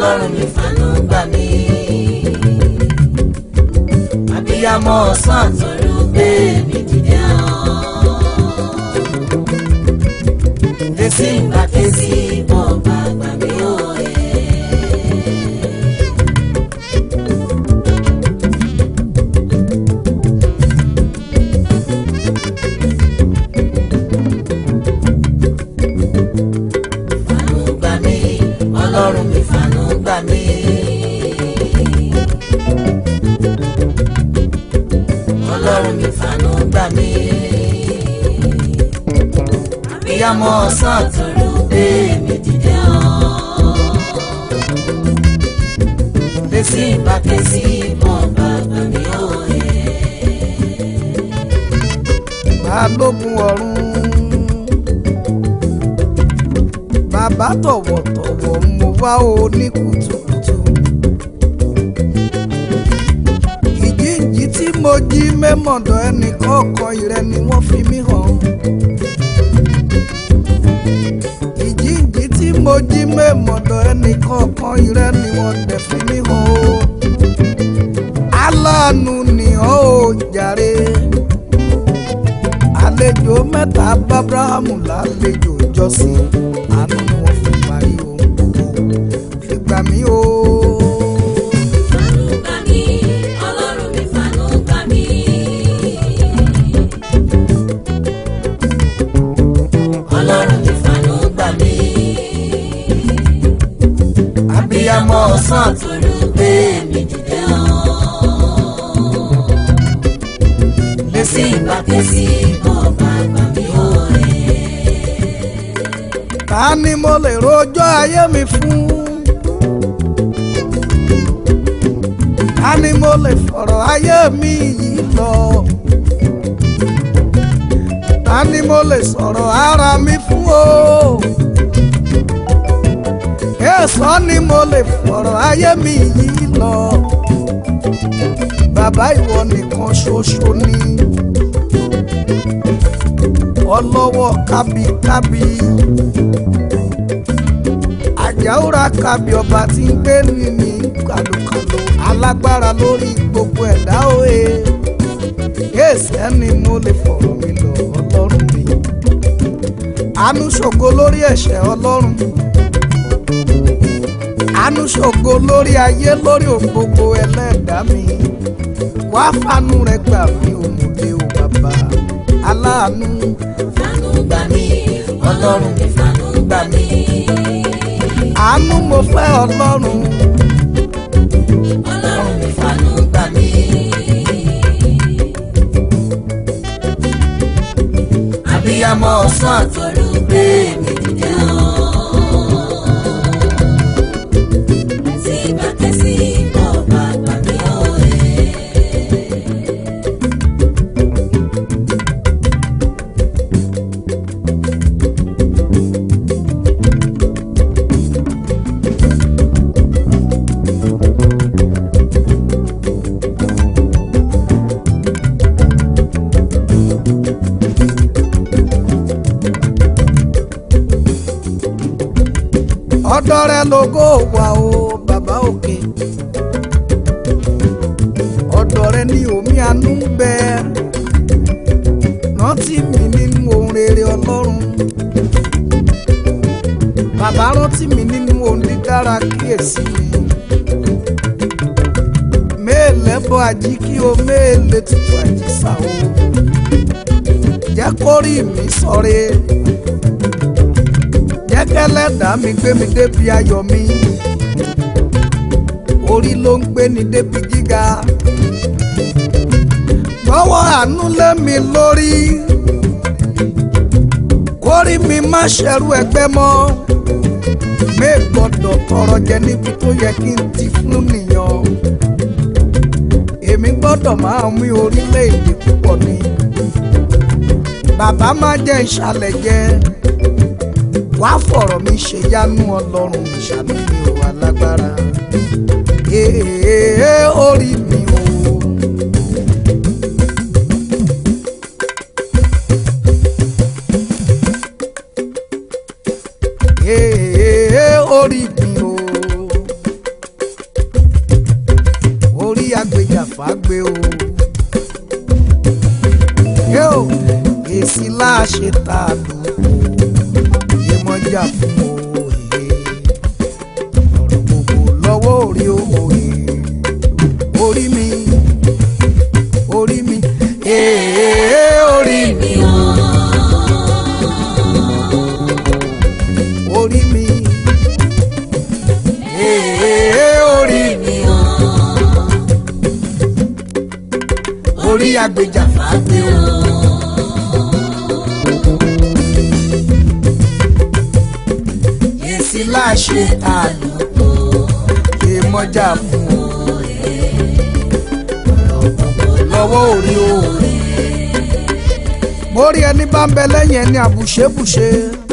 Ọlọ́run mi fàánú gbà mí. Abiyamọ ọ̀sán àtòru gbé mi dìde lẹ́sìn ìgbà kẹ́sì bọ́ bá gbà mí òye. Fàánú gbà mí, Ọlọ́run mi fàánú gbà mí. Ọlọ́run mi fàánú gbà mí. Abiyamọ ọ̀sán àtòru gbé mi dìde lẹ́sìn ìgbà kẹ́sì bọ́ bá gbà mí òye. Balógun ọ̀run, bàbá tọ̀wọ̀tọ̀wọ̀ mo wá o ní kùtùkùtù. Ìjíǹjí tí mo jí mẹ́mọ̀dọ̀ ẹnìkan ọkọ̀ ìrẹ́ ni wọ́n fi mí hàn. Ìjíǹjí tí mo jí mẹ́mọ̀dọ̀ ẹnìkan ọkọ̀ ìrẹ́ ni wọ́n dẹ̀ fi mí hàn o. Aláàánú ni ọ́ ò jàre. Àlejò mẹ́ta bá Ábúráhámù lálejò ìjọsìn, àánú ni wọ́n fi parí ohun gbogbo. Fi gbà mí o. Fàánú gbà mí, Ọlọ́run mi fàánú gbà mí. Ọlọ́run mi fàánú gbà mí. Abiyamọ ọ̀sán àtòru gbé mi dìde lẹ́sìn ìgbà kẹ́sì bọ́ bá gbà mí òye. Ta ni mo lè rojọ́ ayé mi fún? Ta ni mo lè fọ̀rọ̀ ayé mi yìí lọ? Ta ni mo lè sọ̀rọ̀ ara mi fún o? Èso ni mo lè fọ̀rọ̀ ayé mi yìí lọ. Bàbá ìwọ nìkan ṣoṣo ni. Ọlọ́wọ́ kábíkábí, àjàúra kábí ọba tí ń gbé ní kàlùkàlù, alágbára lórí gbogbo ẹ̀dá òye. Èsẹ́ ni mo lè fọ̀rọ̀ mi lọ Ọlọ́run mi. Àánú ṣògo lórí ẹ̀ṣẹ̀ Ọlọ́run. Àánú ṣògo lórí ayé, lórí ohun gbogbo ẹlẹ́dàá mi. Wá fàánú rẹ gbà mí òmùdé o bàbá aláàánú. Fàánú gbà mí, Ọlọ́run mi fàánú gbà mí. Àánú mo fẹ́ Ọlọ́run. Ọlọ́run mi fàánú gbà mí. Abiyamọ ọ̀sán àtòru gbé mi dìde lẹ́sìn ìgbà kẹ́sì bọ́ bá gbà mí òye. Ọ̀dọ̀ rẹ lógo wà o bàbá òkè. Ọ̀dọ̀ rẹ ni omi àánú ń bẹ. Rántí mi nínú ohun rere Ọlọ́run. Bàbá rántí mi nínú ohun dídára, kíyèsí mi. Méèlé bọ́ ají kí o méèlé tutù àjíṣà o. Jẹ́ kó rí mi sọ̀rẹ́. Jẹ́ k'Ẹlẹ́dàá mi gbé mi débi ayọ̀ mi. Orí ló ń gbé ni débi gíga. Gbọ́wọ́ àánú lé mi lórí. Kórí mi má ṣẹrú ẹgbẹ́ mọ́. Mé gbọ́dọ̀ tọrọ jẹ níbi tó yẹ kí n ti fún nìyàn. Èmi gbọ́dọ̀ máa mú orílẹ̀-èdè púpọ̀ ni. Bàbá má jẹ́ ìṣàlẹ̀ jẹ. Wá fọ̀rọ̀ mi ṣe yánú Ọlọ́run ìṣàánú mi ò alágbára. Orí mi o. Orí mi o. fàgbé o. Yóò èsì láṣẹ ta lò ó Yemọja fún òye ọ̀rọ̀ gbogbo lọ́wọ́ orí òye orí mi orí mi orí mi orí mi orí mi orí agbèjà fàgbé o. Èsì láṣẹ àlùkò Yemọja fún òye lọ́wọ́ orí òye. Mórí ẹni bá ń bẹ lẹ́yìn ẹni àbùṣebùṣe.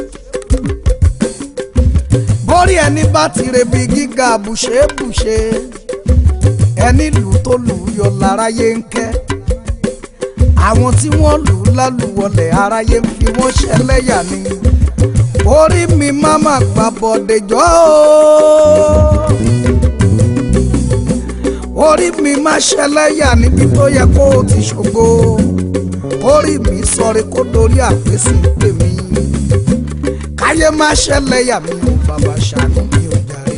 Mórí ẹni bá ti rebi gíga àbùṣebùṣe. Ẹni lù tó lù yọ láráyé ń kẹ́. Àwọn tí wọ́n lù lálùwọlẹ̀ aráyé ń fi wọ́n ṣẹlẹ́yà ni. Orí mi máma gbà bọ̀dẹ̀ jọ́ o. Orí mi má ṣẹlẹ́yà níbi tó yẹ kó o ti ṣògo. Orí mi sọ̀rọ̀ kó dorí àpèsè pè mí. Káyé má ṣẹlẹ́yà mi ò bàbá ṣàánú mi ò jàre.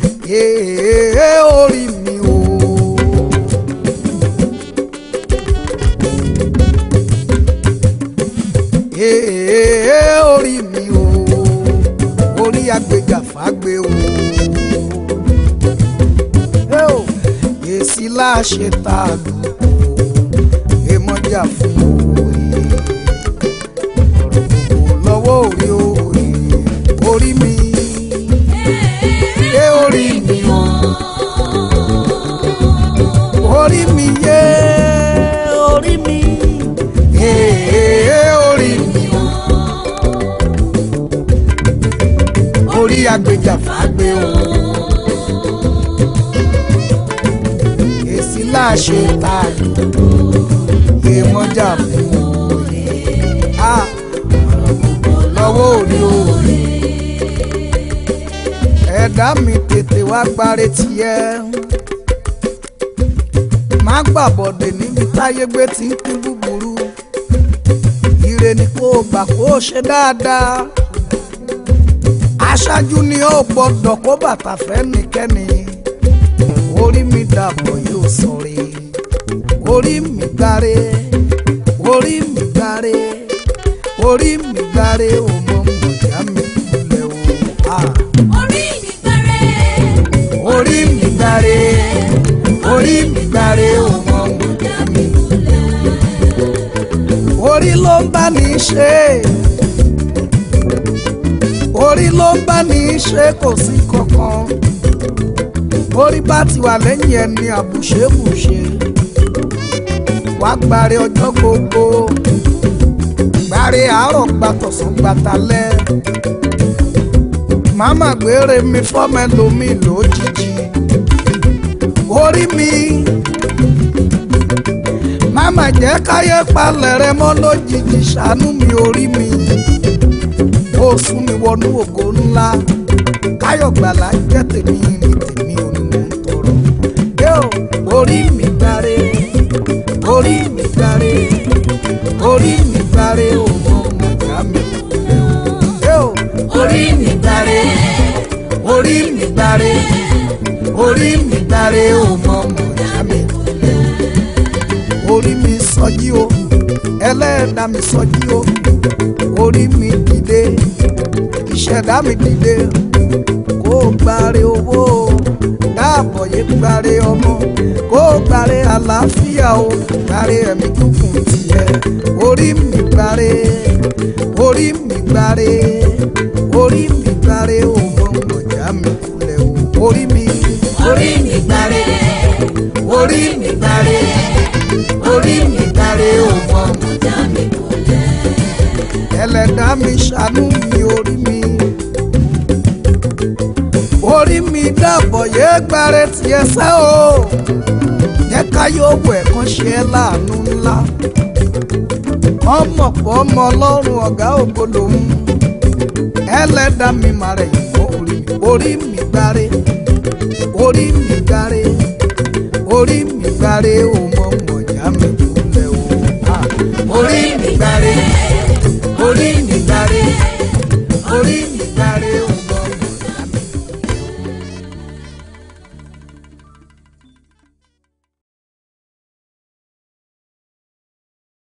Orí mi o. Orí mi o. Orí agbèjà fàgbé o. Èsì láṣẹ ta lù Yemọja fún òye ọ̀rọ̀ gbogbo lọ́wọ́ orí òye orí mi orí mi orí mi orí mi orí mi orí agbèjà fàgbé o. Èsì láṣẹ ta lù Yemọja fún òye lọ́wọ́ orí òye. Ẹ̀dá mi tètè wá gbáre tiẹ̀. Má gbàbọ̀dẹ̀ níbi táyé gbé tí ń pín búburú. Ire ni kó o gbà kó o ṣe dáadáa. Aṣáájú ni ó gbọ́dọ̀ kó bàtà fẹ́ nìkẹ́ni. Orí mi dàbọ̀ yóò sọ̀rẹ́. Orí mi gbáre. Orí mi gbáre. Orí mi gbáre ọmọ mọ̀já mi kulẹ̀ o. Orí mi gbáre. Orí mi gbáre. Orí mi gbáre ọmọ mọ̀já mi kulẹ̀ o. Orí ló ń bá ní ṣe. Orí ló ń bá ní ṣe kò sí kankan. Orí bá ti wà lẹ́yìn ẹni àbùṣebùṣe. Wá gbáre ọjọ́ gbogbo. Gbáre àárọ̀ gbàtọ̀sán gbàtàlẹ́. Màmá gbére mi fọ́mẹ́lómi lójijì. Orí mi. Màmá jẹ́ káyé palẹ̀ rẹ mọ́ lójijì ṣàánú mi orí mi. Ó sún mi wọnú ògo ńlá. Káyọ̀ gbàlà jẹ́ tèmi ní tèmi ò ní mò ń tọrọ. Orí mi gbáre. Orí mi gbáre. Orí mi gbáre ọmọ mọ̀já mi kulẹ̀ o. Orí mi gbáre. Orí mi gbáre. Orí mi gbáre ọmọ mọ̀já mi kulẹ̀ o. Orí mi sọjí o. Ẹlẹ́dàá mi sọjí o. Orí mi dìde. Ìṣẹ̀dá mi dìde. Kó gbáre owó o. Dáàbọ̀ yé gbáre ọmọ. Kó gbáre àlàáfíà o. Gbáre ẹ̀mí gígùn tiẹ̀. Orí mi gbáre. Orí mi gbáre. Orí mi gbáre ọmọ mọ̀já mi kulẹ̀ o. Orí mi. Orí mi gbáre. Orí mi gbáre. Orí mi gbáre ọmọ mọ̀já mi kulẹ̀. Ẹlẹ́dàá mi ṣàánú mi orí mi. Orí mi dàbọ̀ yé gbáre tiẹ̀ sẹ́ o. Jẹ́ ká yóò wẹ̀ kán ṣe é láàánú ńlá. Ọmọ pọ̀ ọmọ Ọlọ́run ọ̀gá ògo lòun. Ẹlẹ́dàá mi máa rẹ̀ yìnbọn orí mi. Orí mi gbáre. Orí mi gbáre. Orí mi gbáre. gbáre o mọ̀ mọ̀ já mi kulẹ̀ o. orí mi gbáre